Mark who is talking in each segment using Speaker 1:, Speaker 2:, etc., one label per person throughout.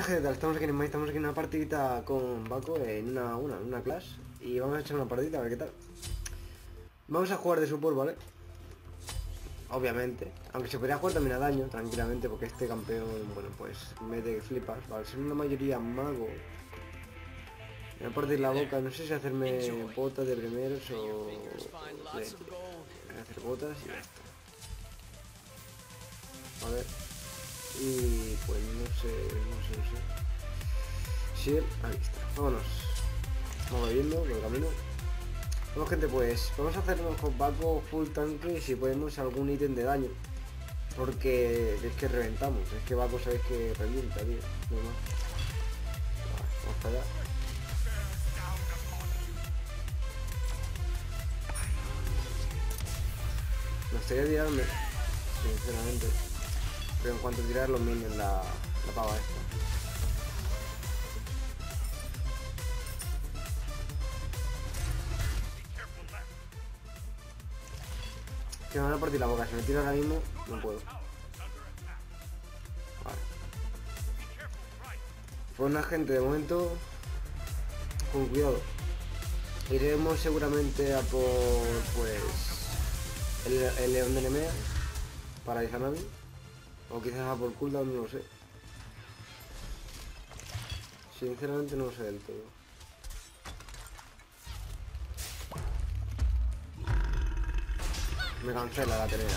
Speaker 1: ¿qué tal? Estamos aquí en Smite, estamos aquí en una partidita con Baco en una clase. Y vamos a echar una partidita a ver qué tal. Vamos a jugar de support, ¿vale? Obviamente. Aunque se podría jugar también a daño, tranquilamente, porque este campeón, bueno, pues mete que flipas. Vale, son una mayoría mago. Me voy a partir la boca, no sé si hacerme botas de primeros o... Voy a hacer botas y ya está. A ver. Y pues no sé. Sí, ahí está. Vámonos. Vamos viendo por el camino. Bueno, gente, pues vamos a hacernos con Baco full tanque y si podemos algún ítem de daño. Porque es que reventamos. Es que Baco sabéis que revienta, tío. No más. Vale, vamos para allá. Me gustaría tirarme, sinceramente. Pero en cuanto a tirar los minions la pava esta. Que me van a partir la boca, si me tiro ahora mismo, no puedo. Vale. Pues una gente de momento, con cuidado. Iremos seguramente a por, pues, el león de Nemea para Izanami. O quizás a por cooldown, no lo sé. Sinceramente no lo sé del todo. Me cancela la telera,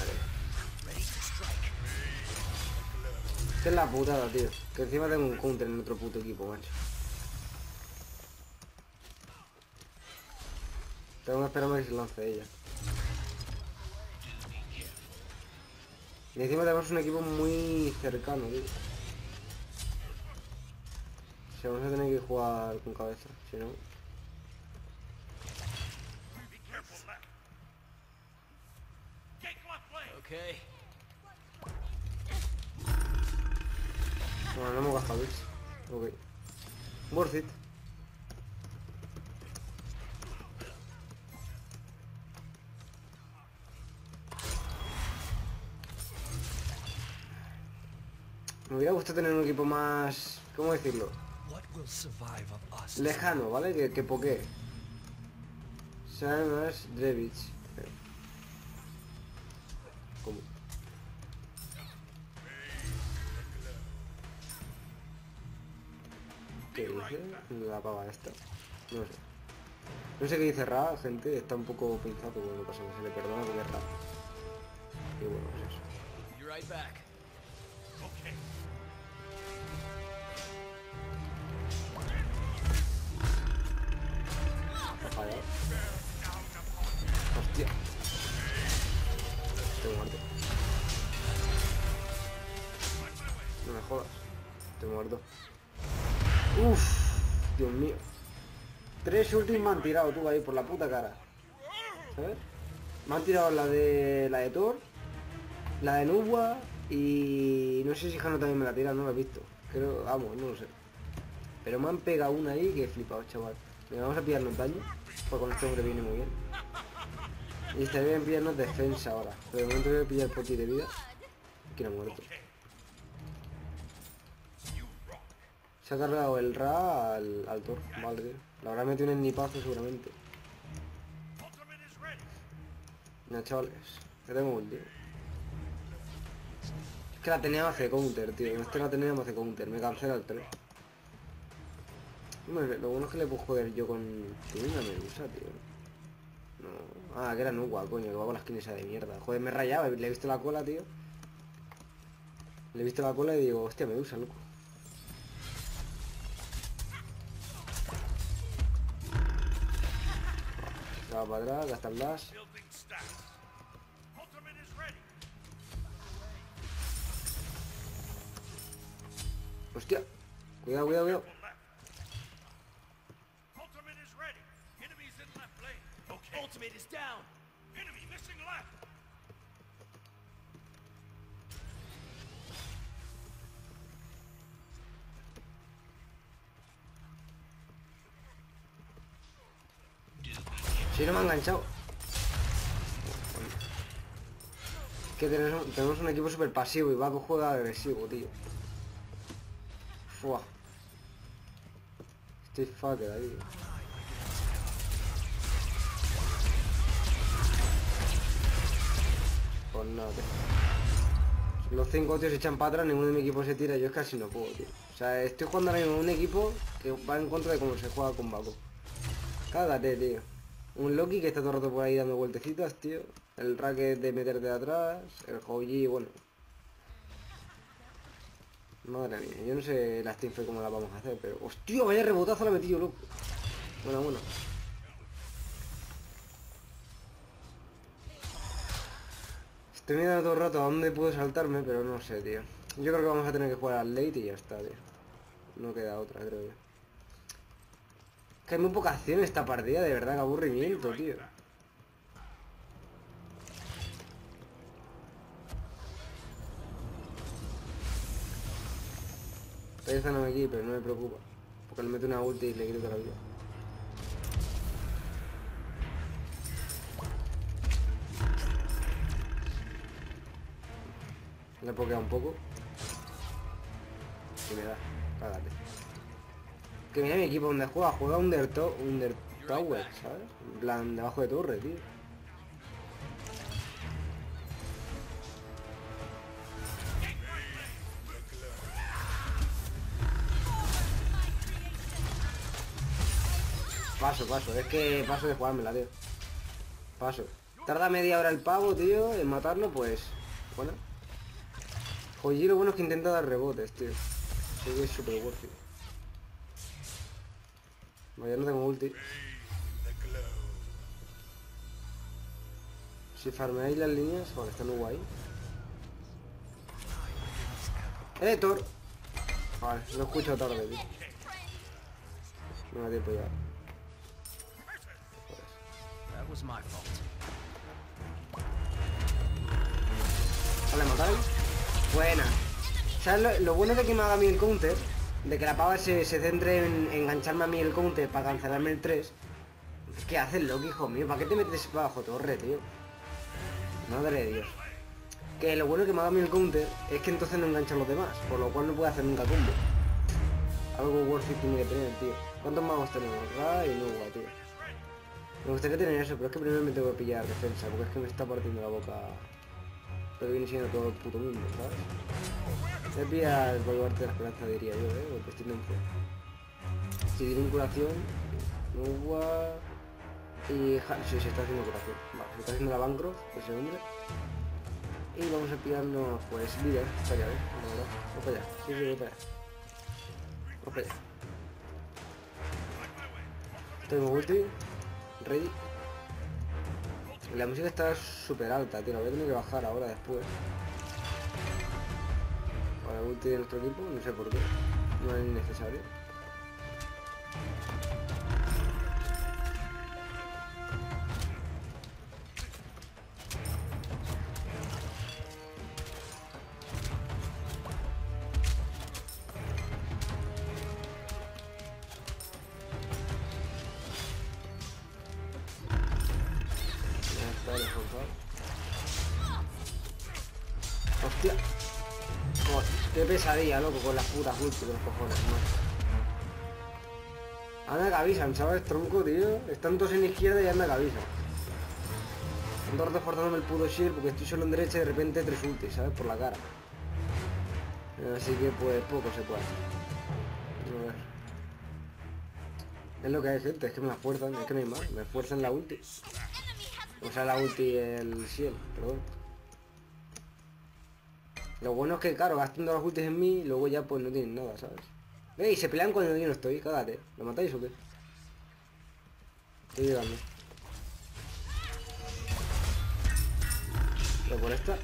Speaker 1: Esta es la putada, tío. Que encima tengo un counter en otro puto equipo, macho. Tengo que esperar a que se lance ella. Y encima tenemos un equipo muy cercano, tío. Si vamos a tener que jugar con cabeza, si no... Bueno, no hemos gastado bits. Ok. Worth it. Me hubiera gustado tener un equipo más... ¿Cómo decirlo? Lejano, ¿vale? Que poké. Samas Drevich. ¿Cómo? ¿Qué dice? La pava esta. No sé. No sé qué dice Ra, gente. Está un poco pinzado, pero no pasa nada. Se le perdona porque es Ra. Y bueno, pues eso. Hostia. Estoy muerto. No me jodas. Estoy muerto. Uff. Dios mío. 3 ultis me han tirado tú ahí por la puta cara. ¿Sabes? Me han tirado la de Thor, la de Nubwa y no sé si Jano también me la tira, no lo he visto. Creo, vamos, no lo sé. Pero me han pegado una ahí que he flipado, chaval. Venga, vamos a pillarnos daño, porque con este hombre viene muy bien. Y estaría bien pillarnos defensa ahora. Pero de momento voy a pillar poti de vida. Que no ha muerto. Se ha cargado el Ra al Thor, vale. La habrá metido un snipazo seguramente. Mira, chavales, que tengo ulti. Es que la tenía hace counter, tío. Este la tenía hace counter, me cancela el 3. Hombre, lo bueno es que le puedo joder yo con... Tiene una medusa, tío. No. Ah, que era Nubwa, coño, que va con la skin esa de mierda. Joder, me he rayado, le he visto la cola, tío. Le he visto la cola y digo, hostia, medusa, loco. Se va para atrás, gasta el dash. Hostia. Cuidado, cuidado, cuidado. Si no me ha enganchado. Es que tenemos un equipo súper pasivo y Baco juega agresivo, tío. Fua. Estoy fucked ahí. Pues no, tío. Los 5 tíos se echan para atrás, ninguno de mi equipo se tira, yo es casi no puedo, tío. O sea, estoy jugando ahora mismo un equipo que va en contra de cómo se juega con Baku. Cágate, tío. Un Loki que está todo el rato por ahí dando vueltecitas, tío. El racket de meterte de atrás. El Hoji, bueno. Madre mía, yo no sé la Steam Fight cómo la vamos a hacer, pero... ¡Hostia, vaya rebotazo la he metido, loco! Bueno. Estoy mirando todo el rato a dónde puedo saltarme, pero no sé, tío. Yo creo que vamos a tener que jugar al late y ya está, tío. No queda otra, creo yo. Que hay muy poca acción en esta partida, de verdad, que aburrimiento, tío. Estoy estando aquí, pero no me preocupa. Porque le meto una ulti y le quito la vida. Le he pokeado un poco. Y me da. Cágate. Que mira mi equipo donde juega Under Tower, ¿sabes? En plan, debajo de torre, tío. Paso, es que paso de jugármela, tío. Paso. Tarda media hora el pavo, tío, en matarlo, pues... Bueno. Joder, lo bueno es que intenta dar rebotes, tío. Sí que es súper worth it. Vaya, no tengo ulti. Si farmeáis las líneas... Vale, está muy guay. Thor. Vale, lo escucho tarde, tío. No me da tiempo ya. Vale, matáis. Buena. ¿Sabes lo bueno de que me haga a mí el counter? De que la pava se centre en engancharme a mí el counter para cancelarme el 3. ¿Qué haces, Loki, hijo mío? ¿Para qué te metes bajo torre, tío? Madre de Dios. Que lo bueno que me haga a mí el counter es que entonces no enganchan los demás, por lo cual no puede hacer nunca combo. Algo worth it tiene que tener, tío. ¿Cuántos magos tenemos? Ra y Nuwa, tío. Me gustaría tener eso, pero es que primero me tengo que pillar defensa, porque es que me está partiendo la boca lo que viene siendo todo el puto mundo, ¿sabes? Voy a pillar el baluarte de la esperanza, diría yo, o pestilencia. Si tiene curación, Nuwa y... Sí, se está haciendo curación. Vale, se está haciendo la Bancroft, ese hombre. Y vamos a pillarnos, pues, líder, estaría bien, la verdad. Vamos para allá, sí, voy para allá. Vamos para allá. Tengo ulti, ready. La música está súper alta, tío, la voy a tener que bajar ahora después. Vale, ulti de nuestro equipo, no sé por qué, no es necesario. Hostia. Joder, qué pesadilla, loco, con las putas ulti de los cojones, ¿no? Anda que avisan, ¿sabes? Tronco, tío. Están todos en izquierda y anda que avisan. Ando rato forzándome el puto shield porque estoy solo en derecha y de repente 3 ultis, ¿sabes? Por la cara. Así que pues poco se puede hacer. A ver. Es lo que hay, gente, es que me la fuerzan, es que no hay más. Me fuerzan la ulti. O sea, la ulti, el shield, perdón. Lo bueno es que, claro, gastando las ultis en mí y luego ya pues no tienen nada, ¿sabes? ¡Ey! Se pelean cuando yo no estoy, cágate. ¿Lo matáis o qué? Estoy llegando. Pero por esta.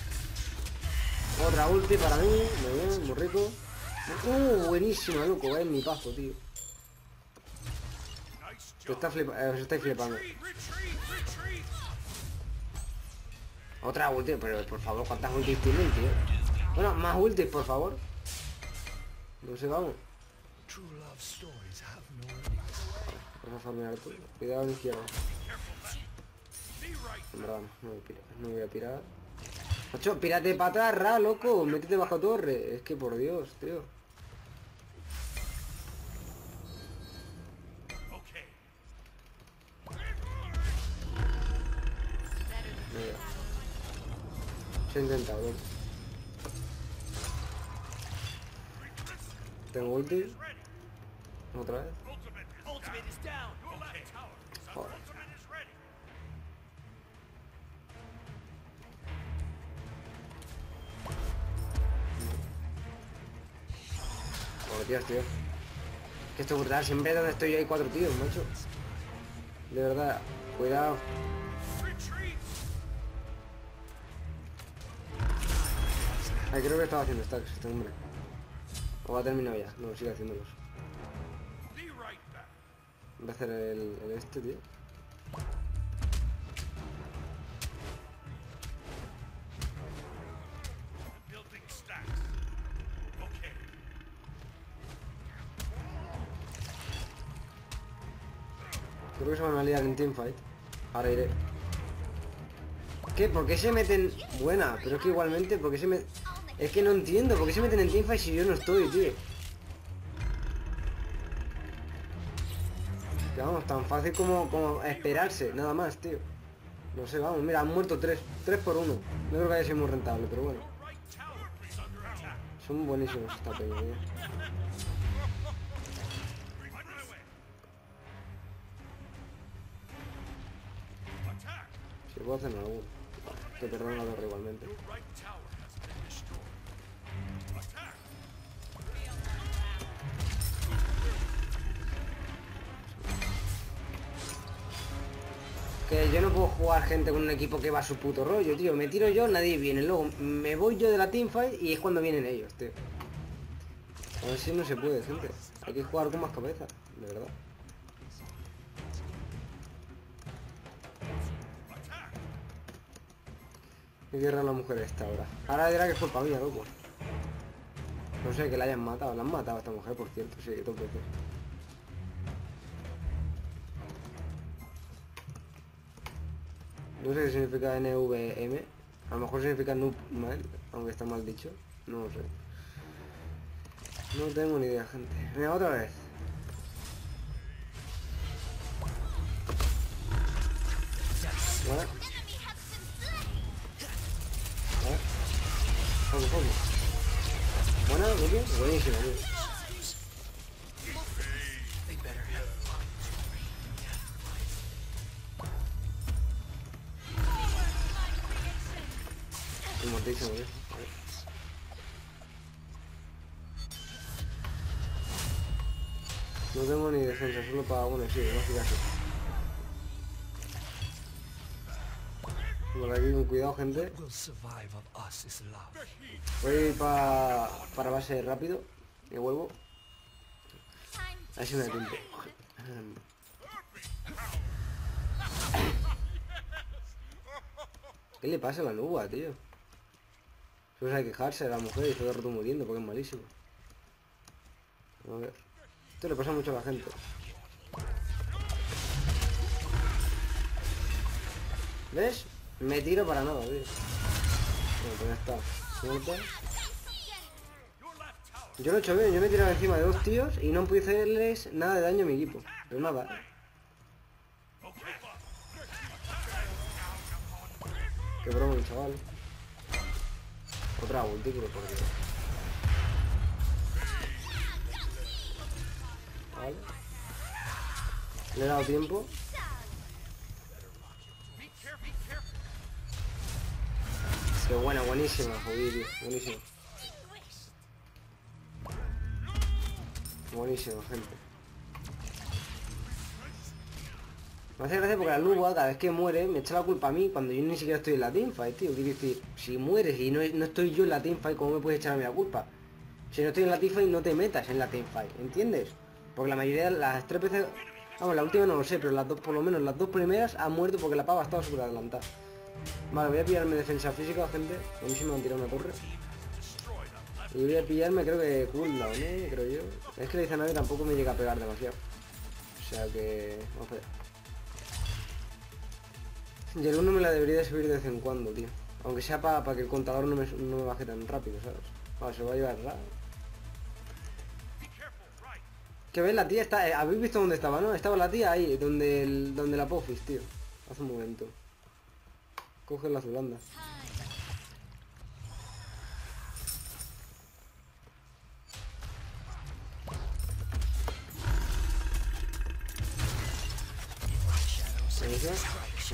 Speaker 1: Otra ulti para mí, muy bien, muy rico. Buenísima, loco, va en mi paso, tío. Os estáis flipando. Otra ulti, pero por favor, ¿cuántas ultis tienen, tío? Bueno, más ultis, por favor. No sé, vamos. Vamos a farmear todo. Cuidado a la izquierda. En verdad, no voy a pirar. Macho, pírate para atrás, ra, loco. Métete bajo torre. Es que por Dios, tío. Se ha intentado, ¿no? Tengo ulti. Otra vez. Joder. Joder, tío. Que esto es brutal. Siempre donde estoy yo hay 4 tíos, macho. De verdad. Cuidado. Ay, creo que estaba haciendo stacks este hombre. O ha terminado ya. No, sigue haciéndolos. Voy a hacer el este, tío. Creo que se van a liar en teamfight. Ahora iré. ¿Qué? ¿Por qué se meten...? Buena, pero es que igualmente, ¿por qué se meten...? Es que no entiendo, ¿por qué se meten en teamfight si yo no estoy, tío? Que vamos, tan fácil como esperarse, nada más, tío. No sé, vamos, mira, han muerto 3. 3 por 1. No creo que haya sido muy rentable, pero bueno. Son buenísimos esta peña, tío. Si puedo hacer alguno. Que perdone la torre igualmente. Que yo no puedo jugar gente con un equipo que va a su puto rollo, tío. Me tiro yo, nadie viene. Luego me voy yo de la teamfight y es cuando vienen ellos, tío. A ver si no se puede, gente. Hay que jugar con más cabeza, de verdad. Qué guerra la mujer esta ahora. Ahora dirá que es culpa mía, loco. No sé, que la hayan matado. La han matado a esta mujer, por cierto. Sí, 2 veces. No sé qué significa NVM. A lo mejor significa noob mal, aunque está mal dicho. No lo sé. No tengo ni idea, gente. Venga, otra vez. Vale. Vale. Vamos. Buena, Luke. Buenísimo, tío. Mortísimo, tío. Vale. No tengo ni defensa, solo para... Bueno, sí, casi. Por aquí con cuidado, gente. Voy para base rápido. Y vuelvo. A ver si me da tiempo. ¿Qué le pasa a la nuba, tío? Solo hay que quejarse de la mujer y todo el rato muriendo porque es malísimo. A ver. Esto le pasa mucho a la gente. ¿Ves? Me tiro para nada, tío. Bueno, pues ya está. Muerto. Yo lo he hecho bien, yo me he tirado encima de 2 tíos y no pude hacerles nada de daño a mi equipo. Pero nada. Qué broma, chaval. Otra ulti, pero por Dios. Vale. Le he dado tiempo. Qué buena, buenísima, joder, tío. Buenísima. Buenísima, gente. Me hace gracia porque la Luba, cada vez que muere, me echa la culpa a mí cuando yo ni siquiera estoy en la teamfight, tío. Quiero decir, si mueres y no estoy yo en la teamfight, ¿cómo me puedes echar a mí la culpa? Si no estoy en la teamfight, no te metas en la teamfight, ¿entiendes? Porque la mayoría de las 3 veces... Vamos, la última no lo sé, pero las 2, por lo menos las 2 primeras han muerto porque la pava estaba súper adelantada. Vale, voy a pillarme defensa física, gente. A mí sí me han tirado una torre. Y voy a pillarme, creo que cooldown, creo yo. Es que la Izanagi tampoco me llega a pegar demasiado. O sea que... Vamos a ver. Y el 1 me la debería de subir de vez en cuando, tío. Aunque sea para que el contador no me baje tan rápido, ¿sabes? Vale, se lo va a llevar raro. Que ves, la tía está... ¿Habéis visto dónde estaba, no? Estaba la tía ahí, donde la Pofis, tío. Hace un momento. Coge la Zulanda.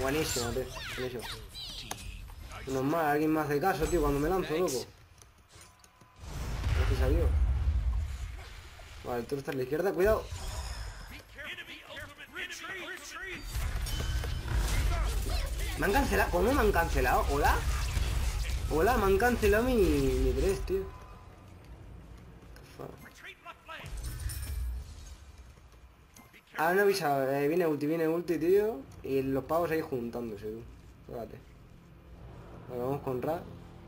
Speaker 1: Buenísimo, tío. Buenísimo. Menos mal, alguien me hace caso, tío, cuando me lanzo, loco. Gracias a Dios. Vale, el toro está a la izquierda, cuidado. Me han cancelado. ¿Cómo me han cancelado? ¿Hola? Hola, me han cancelado mi 3, tío. Ah, no he avisado. Viene ulti, tío. Y los pavos ahí juntándose, tú. Fíjate. Vale, vamos con Ra.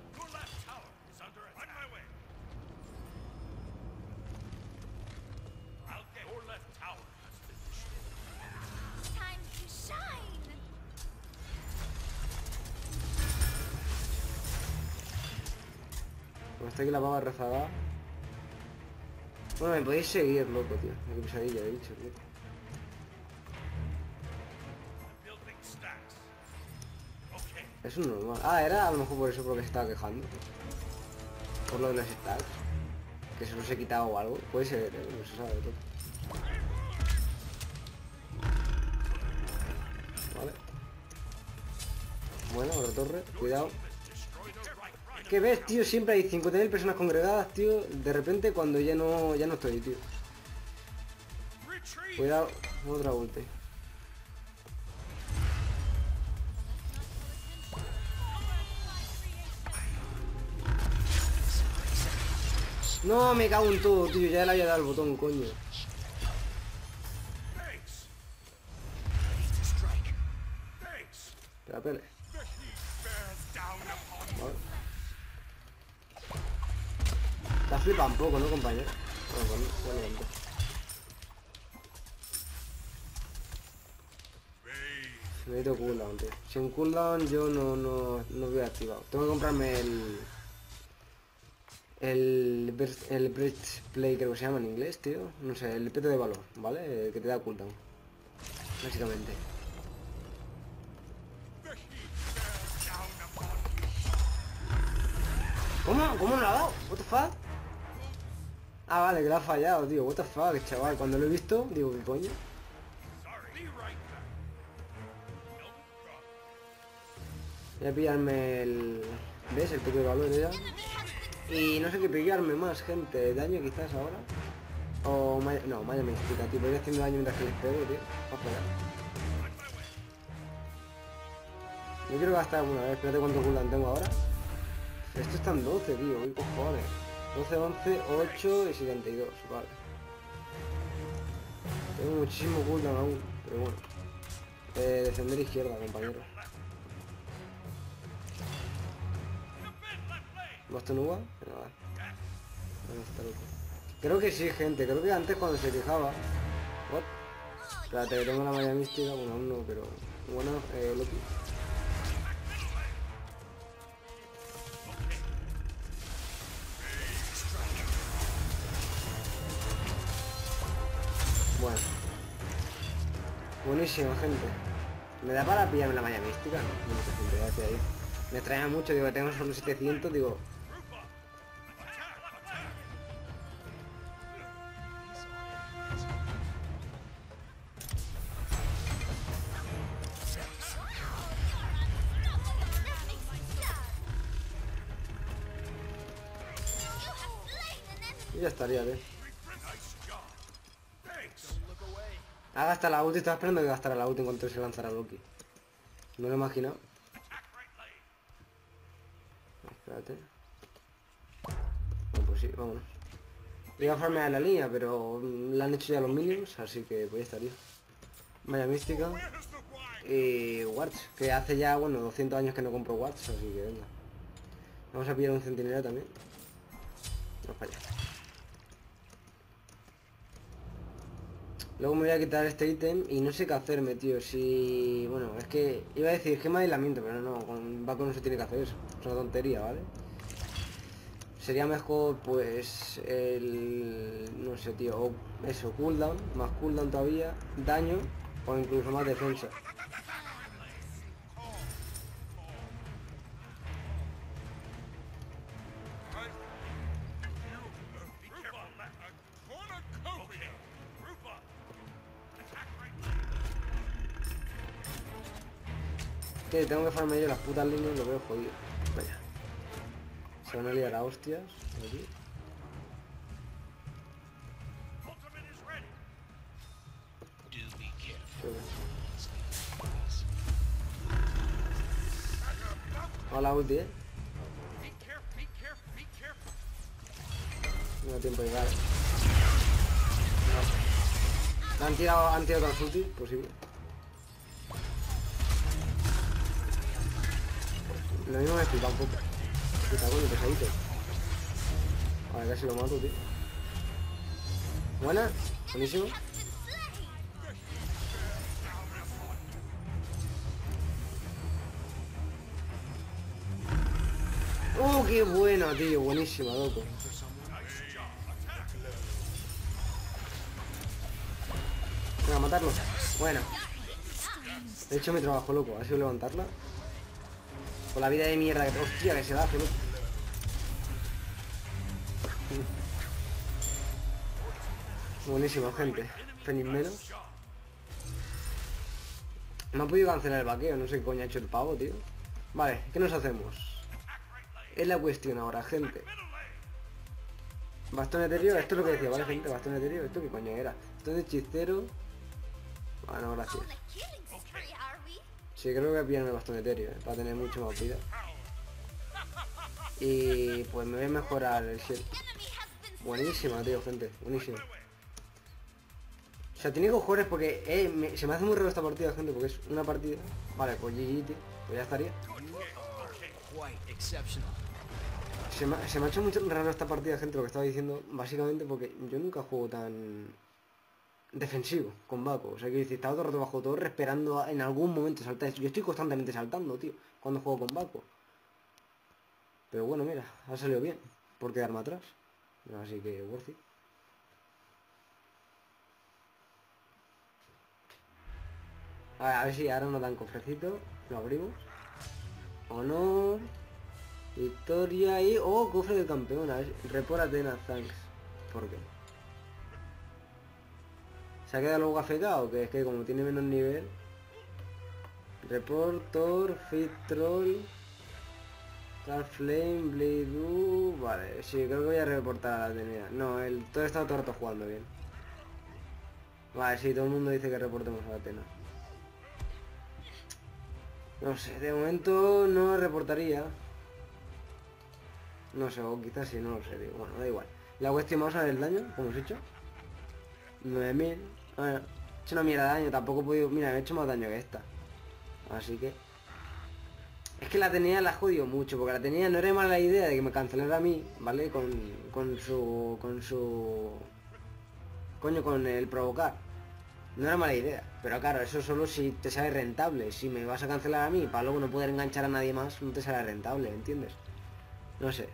Speaker 1: Pues está aquí la pava rezagada. Bueno, me podéis seguir, loco, tío. Qué pesadilla he dicho, tío. Es un normal. Ah, era a lo mejor por eso porque se estaba quejando. Por lo de los stacks. Que se los he quitado o algo. Puede ser, no se sabe todo. Vale. Bueno, otra torre. Cuidado. ¿Qué ves, tío? Siempre hay 50.000 personas congregadas, tío. De repente cuando ya no estoy, tío. Cuidado. Otra ulti. No, me cago en todo, tío. Ya le había dado el botón, coño. Espera, pele. Vale. Te has flipado un poco, ¿no, compañero? Bueno, necesito cooldown, tío. Sin cooldown yo no voy activado. Tengo que comprarme el breastplate, creo que se llama en inglés, tío. No sé, el peto de valor, ¿vale? El que te da cooldown. Básicamente. ¿Cómo no lo ha dado? What the fuck? Ah, vale, que lo ha fallado, tío. What the fuck, chaval. Cuando lo he visto, digo, ¿qué coño? Voy a pillarme el... ¿Ves? El peto de valor ya. Y no sé qué pillarme más, gente. ¿Daño quizás ahora? O... No, malla mística, tío. Voy haciendo daño mientras que les pego, tío. Va a pegar. Yo quiero gastar alguna vez. Espérate cuánto cooldown tengo ahora. Esto está en 12, tío. ¿Qué cojones? 12, 11, 8 y 72. Vale. Tengo muchísimo cooldown aún. Pero bueno. Defender izquierda, compañero. ¿Bastón uva? Venga, va. Creo que sí, gente. Creo que antes cuando se fijaba. What? Espérate, que tengo la malla mística. Bueno, aún no, pero... Bueno, Loki. Bueno. Buenísimo, gente. ¿Me da para pillarme la malla mística? No, mucha gente, gracias ahí. Me extraña mucho, digo, que tengo solo 700, digo... Y ya estaría, tío. Ha gastado la ulti, estaba esperando que gastara la ulti en cuanto se lanzara Loki. No lo he imaginado. Espérate. Bueno, pues sí, vámonos. Iba a farmear la línea, pero la han hecho ya los minions, así que pues ya estaría. Malla mística. Y wards, que hace ya, bueno, 200 años que no compro wards, así que venga. Vamos a pillar un centinela también. Vamos para allá. Luego me voy a quitar este ítem y no sé qué hacerme, tío. Si... Bueno, es que... Iba a decir gema de aislamiento, pero no, con Baco no se tiene que hacer eso. Es una tontería, ¿vale? Sería mejor, pues... No sé, tío. O eso, cooldown. Más cooldown todavía. Daño. O incluso más defensa. que tengo que farmear yo las putas líneas, lo veo jodido. Vaya. Se van a liar a hostias aquí. Hola ulti, no da tiempo de llegar. No. Han tirado las ulti, posible. Lo mismo me explica un poco. Está bueno, pesadito. Ahora casi lo mato, tío. Buena, buenísimo. ¡Oh, qué bueno, tío! Buenísima, loco. Venga, matarlo. Bueno. He hecho mi trabajo, loco. Ha sido levantarla. Con la vida de mierda que... ¡Hostia, que se da, loco! Buenísimo, gente. Feliz menos. Me ha podido cancelar el vaqueo. No sé qué coño ha hecho el pavo, tío. Vale, ¿qué nos hacemos? Es la cuestión ahora, gente. Bastón etéreo, esto es lo que decía, ¿vale, gente? Bastón etéreo, ¿esto qué coño era? Esto es de hechicero. Ah, no, gracias. Sí, creo que voy a pillarme el bastón etéreo, para tener mucho más vida. Y pues me voy a mejorar el shit. Buenísima, tío, gente, buenísima. O sea, tiene cojones porque se me hace muy raro esta partida, gente, porque es una partida. Vale, pues GG, tío, pues ya estaría. Se me ha hecho mucho raro esta partida, gente, lo que estaba diciendo, básicamente porque yo nunca juego tan defensivo con Baco. O sea, que decir, estaba todo el rato bajo torre esperando en algún momento saltar. Yo estoy constantemente saltando, tío, cuando juego con Baco. Pero bueno, mira, ha salido bien, por quedarme atrás. Así que worth it. A ver si ahora nos dan cofrecito, lo abrimos. Honor. Victoria y... ¡Oh! Cofre de campeón. A ver, report Athena, thanks. ¿Por qué? ¿Se ha quedado luego AFK o qué? Es que como tiene menos nivel... Reportor, Fit Troll... Dark Flame, Blade... Vale, sí, creo que voy a reportar a la Atenea. No, todo está todo el rato jugando bien. Vale, sí, todo el mundo dice que reportemos a Athena. No sé, de momento no lo reportaría. No sé, o quizás sí, no lo sé, digo. Bueno, da igual. La cuestión, vamos a ver el daño, como hemos hecho. 9000. Bueno, he hecho una mierda de daño, tampoco he podido... Mira, he hecho más daño que esta. Así que... Es que la tenía la jodido mucho, porque la tenía no era mala idea de que me cancelara a mí, ¿vale? Con su... Coño, con el provocar. No era mala idea, pero claro, eso solo si te sale rentable. Si me vas a cancelar a mí para luego no poder enganchar a nadie más, no te sale rentable, ¿entiendes? No sé.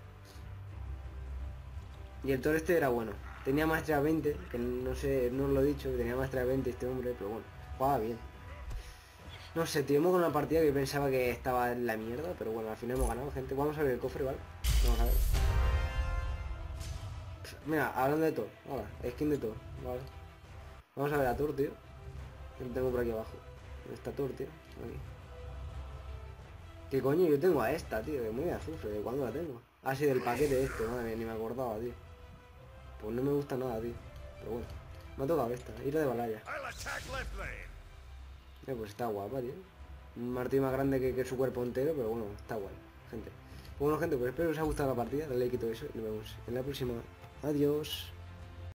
Speaker 1: Y el Thor este era bueno. Tenía maestría 20, que no sé, no os lo he dicho, que tenía maestría 20 este hombre, pero bueno, jugaba bien. No sé, tío, hemos ganado una partida que pensaba que estaba en la mierda, pero bueno, al final hemos ganado, gente. Vamos a ver el cofre, ¿vale? Vamos a ver. Mira, hablando de Thor, ahora, skin de Thor, vale. Vamos a ver a Thor, tío. Lo tengo por aquí abajo. Está Thor, tío. Aquí. ¿Qué coño? Yo tengo a esta, tío, de muy de azufre. ¿De cuándo la tengo? Ah, sí, del paquete este, madre mía, ni me acordaba, tío. Pues no me gusta nada, tío. Pero bueno, me ha tocado esta, ira de balaya. Pues está guapa, tío. Un martillo más grande que su cuerpo entero, pero bueno, está guay, gente. Bueno, gente, pues espero que os haya gustado la partida, dale like y todo eso, y nos vemos en la próxima. Adiós.